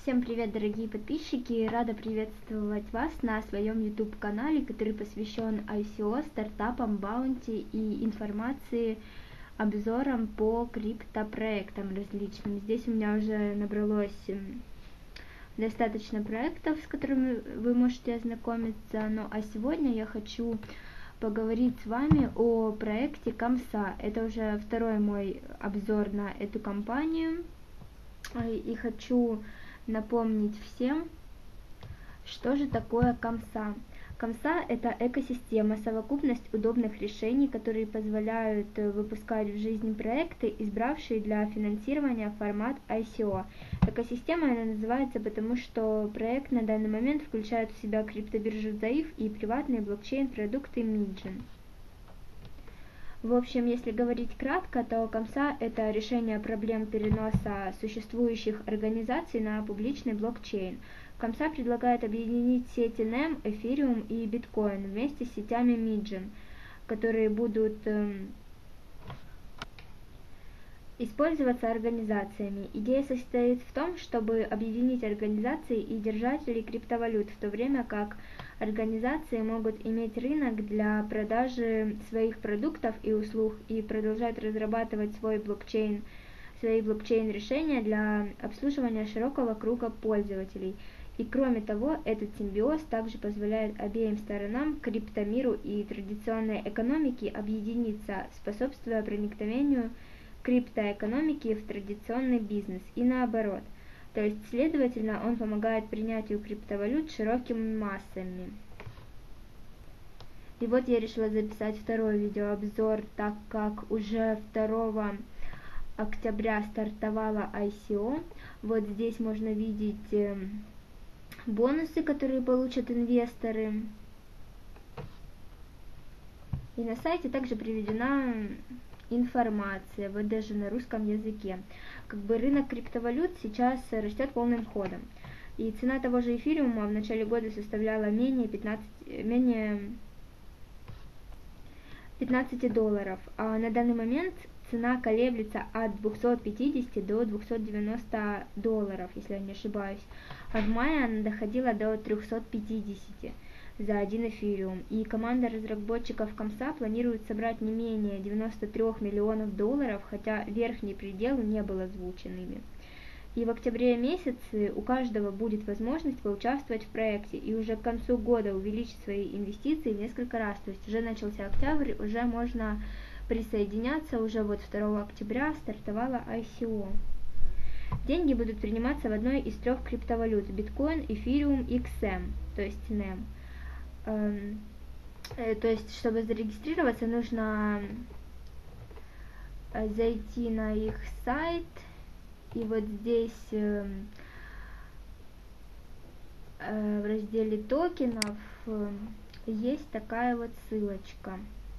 Всем привет, дорогие подписчики! Рада приветствовать вас на своем YouTube канале, который посвящен ICO, стартапам, баунти и информации, обзорам по криптопроектам различным. Здесь у меня уже набралось достаточно проектов, с которыми вы можете ознакомиться. Ну а сегодня я хочу поговорить с вами о проекте Камса. Это уже второй мой обзор на эту компанию. И хочу напомнить всем, что же такое Камса. Камса – это экосистема, совокупность удобных решений, которые позволяют выпускать в жизнь проекты, избравшие для финансирования формат ICO. Экосистема она называется, потому что проект на данный момент включает в себя криптобиржу ZAIF и приватные блокчейн-продукты Midgen. В общем, если говорить кратко, то Камса – это решение проблем переноса существующих организаций на публичный блокчейн. Камса предлагает объединить сети NEM, Ethereum и Bitcoin вместе с сетями Midgen, которые будут использоваться организациями. Идея состоит в том, чтобы объединить организации и держателей криптовалют, в то время как организации могут иметь рынок для продажи своих продуктов и услуг и продолжать разрабатывать свои блокчейн-решения для обслуживания широкого круга пользователей. И кроме того, этот симбиоз также позволяет обеим сторонам, криптомиру и традиционной экономике, объединиться, способствуя проникновению криптоэкономики в традиционный бизнес и наоборот. То есть, следовательно, он помогает принятию криптовалют широкими массами. И вот я решила записать второй видеообзор, так как уже 2 октября стартовала ICO. Вот здесь можно видеть бонусы, которые получат инвесторы. И на сайте также приведена информация, вот даже на русском языке. Рынок криптовалют сейчас растет полным ходом. И цена того же эфириума в начале года составляла менее 15 долларов, а на данный момент цена колеблется от 250 до 290 долларов, если я не ошибаюсь. А в мае она доходила до 350 за один эфириум. И команда разработчиков Камса планирует собрать не менее 93 миллионов долларов, хотя верхний предел не был озвучен ими. И в октябре месяце у каждого будет возможность поучаствовать в проекте и уже к концу года увеличить свои инвестиции в несколько раз. То есть уже начался октябрь, уже можно присоединяться, уже вот 2 октября стартовала ICO. Деньги будут приниматься в одной из 3 криптовалют: Bitcoin, Ethereum и XM, то есть NEM. То есть, чтобы зарегистрироваться, нужно зайти на их сайт, и вот здесь в разделе токенов есть такая вот ссылочка.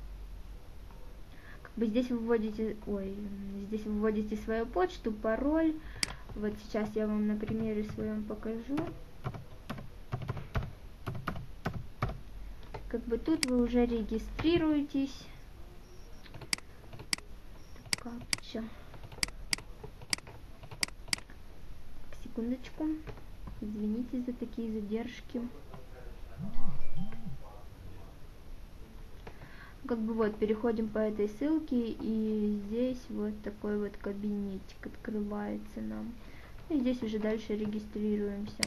Здесь вы вводите свою почту, пароль. Вот сейчас я вам на примере своем покажу. Тут вы уже регистрируетесь. Капча. Секундочку. Извините за такие задержки. Вот переходим по этой ссылке, и здесь вот такой вот кабинетик открывается нам. И здесь уже дальше регистрируемся.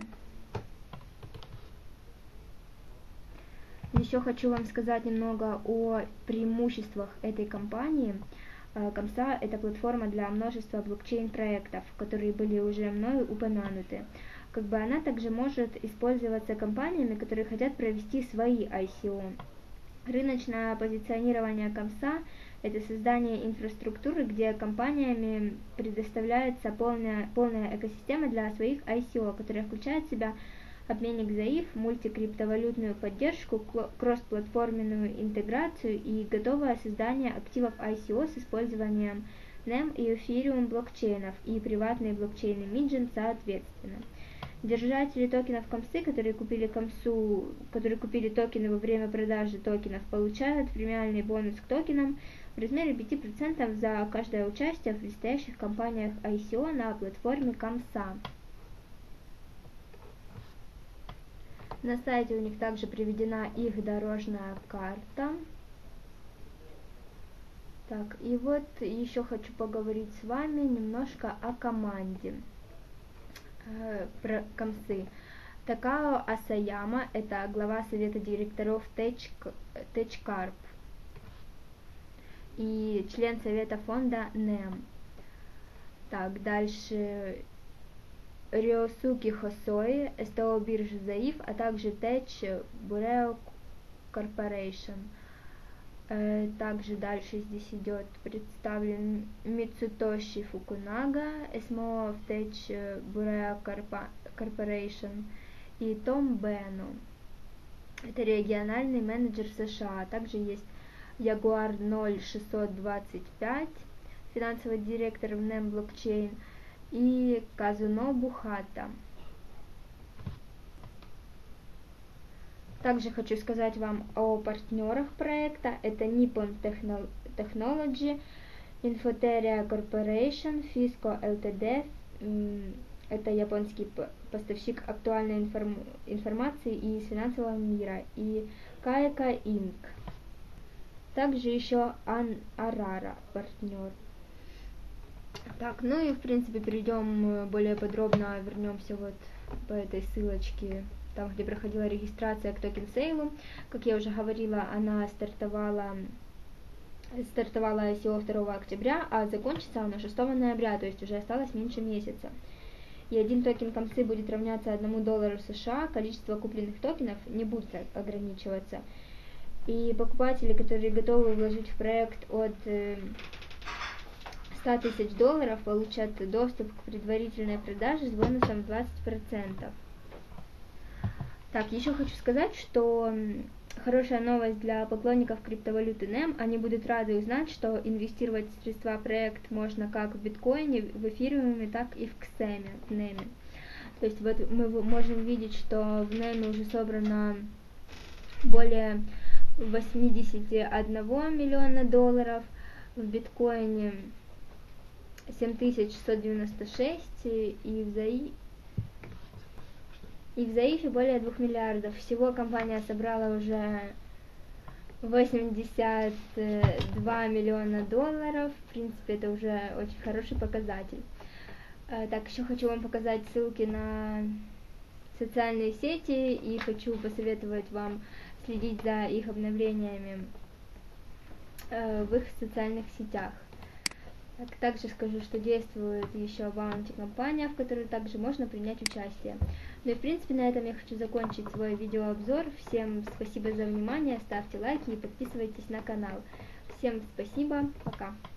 Еще хочу вам сказать немного о преимуществах этой компании. Камса – это платформа для множества блокчейн-проектов, которые были уже мною упомянуты. Она также может использоваться компаниями, которые хотят провести свои ICO. Рыночное позиционирование Камса – это создание инфраструктуры, где компаниями предоставляется полная экосистема для своих ICO, которая включает в себя обменник ZAIF, мультикриптовалютную поддержку, кроссплатформенную интеграцию и готовое создание активов ICO с использованием NEM и Ethereum блокчейнов и приватные блокчейны Midgen соответственно. Держатели токенов Камсы, которые купили токены во время продажи токенов, получают премиальный бонус к токенам в размере 5% за каждое участие в предстоящих кампаниях ICO на платформе Камса. На сайте у них также приведена их дорожная карта. Так, и вот еще хочу поговорить с вами немножко о команде про Камсы. Такао Асаяма, это глава совета директоров TechCarp и член совета фонда NEM. Так, дальше Рёсуки Хосои, СТО биржи ЗАИФ, а также Tech Bureau Corporation. Также дальше здесь идет представлен Мицутоши Фукунага, СМО в Tech Bureau Corporation, и Том Бэну, это региональный менеджер США. Также есть Ягуар 0625, финансовый директор в NEM Blockchain, и Казунобу Хата. Также хочу сказать вам о партнерах проекта. Это Nippon Technology, Infoteria Corporation, Fisco Ltd, это японский поставщик актуальной информации из финансового мира, и Кайка Inc. Также еще Арара партнер. Так, ну и в принципе перейдем более подробно, вернемся вот по этой ссылочке, там где проходила регистрация к токен сейлу. Как я уже говорила, она стартовала ICO 2 октября, а закончится она 6 ноября, то есть уже осталось меньше месяца. И один токен Камсы будет равняться $1 США, количество купленных токенов не будет ограничиваться. И покупатели, которые готовы вложить в проект от $100 000, получат доступ к предварительной продаже с бонусом 20%. Так, еще хочу сказать, что хорошая новость для поклонников криптовалюты NEM. Они будут рады узнать, что инвестировать средства в проект можно как в биткоине, в эфириуме, так и в Ксеме, в NEM. То есть вот мы можем видеть, что в NEM уже собрано более $81 миллиона, в биткоине 7696 и в ЗАИФе более 2 миллиардов. Всего компания собрала уже $82 миллиона. В принципе, это уже очень хороший показатель. Так, еще хочу вам показать ссылки на социальные сети и хочу посоветовать вам следить за их обновлениями в их социальных сетях. Также скажу, что действует еще баунти-компания, в которой также можно принять участие. Ну и в принципе на этом я хочу закончить свой видеообзор. Всем спасибо за внимание, ставьте лайки и подписывайтесь на канал. Всем спасибо, пока.